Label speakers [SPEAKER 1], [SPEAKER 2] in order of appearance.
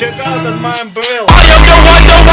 [SPEAKER 1] check out on my umbrella.
[SPEAKER 2] I am the one,